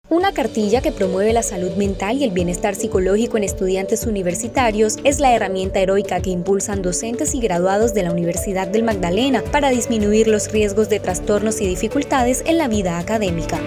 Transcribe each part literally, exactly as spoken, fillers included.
Una cartilla que promueve la salud mental y el bienestar psicológico en estudiantes universitarios es la herramienta heroica que impulsan docentes y graduados de la Universidad del Magdalena para disminuir los riesgos de trastornos y dificultades en la vida académica.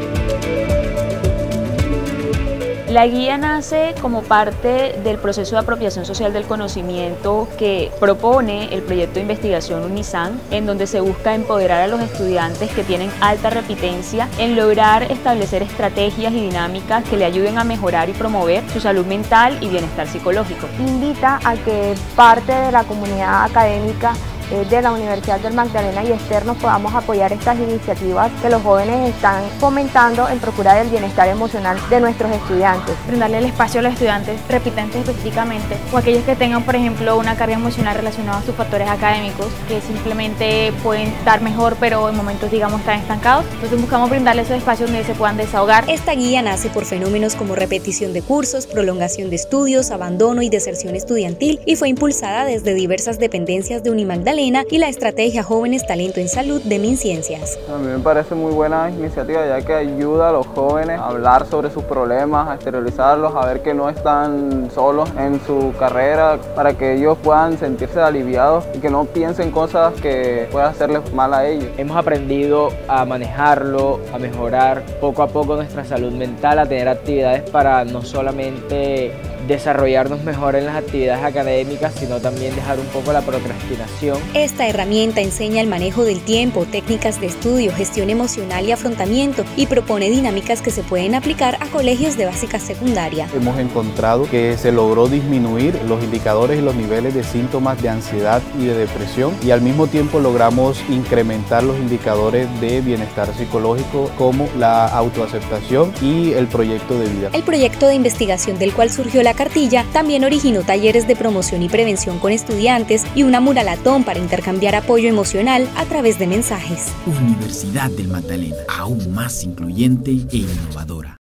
La guía nace como parte del proceso de apropiación social del conocimiento que propone el proyecto de investigación UNISAN, en donde se busca empoderar a los estudiantes que tienen alta repitencia en lograr establecer estrategias y dinámicas que le ayuden a mejorar y promover su salud mental y bienestar psicológico. Invita a que parte de la comunidad académica de la Universidad del Magdalena y externos podamos apoyar estas iniciativas que los jóvenes están fomentando en procurar el bienestar emocional de nuestros estudiantes. Brindarle el espacio a los estudiantes repitentes específicamente o aquellos que tengan, por ejemplo, una carga emocional relacionada a sus factores académicos que simplemente pueden dar mejor pero en momentos, digamos, están estancados. Entonces buscamos brindarles esos espacios donde se puedan desahogar. Esta guía nace por fenómenos como repetición de cursos, prolongación de estudios, abandono y deserción estudiantil y fue impulsada desde diversas dependencias de Unimagdalena y la estrategia Jóvenes Talento en Salud de MinCiencias. A mí me parece muy buena iniciativa, ya que ayuda a los jóvenes a hablar sobre sus problemas, a exteriorizarlos, a ver que no están solos en su carrera, para que ellos puedan sentirse aliviados y que no piensen cosas que puedan hacerles mal a ellos. Hemos aprendido a manejarlo, a mejorar poco a poco nuestra salud mental, a tener actividades para no solamente desarrollarnos mejor en las actividades académicas, sino también dejar un poco la procrastinación. Esta herramienta enseña el manejo del tiempo, técnicas de estudio, gestión emocional y afrontamiento y propone dinámicas que se pueden aplicar a colegios de básica secundaria. Hemos encontrado que se logró disminuir los indicadores y los niveles de síntomas de ansiedad y de depresión y al mismo tiempo logramos incrementar los indicadores de bienestar psicológico como la autoaceptación y el proyecto de vida. El proyecto de investigación del cual surgió la cartilla también originó talleres de promoción y prevención con estudiantes y una muralatón para intercambiar apoyo emocional a través de mensajes. Universidad del Magdalena, aún más incluyente e innovadora.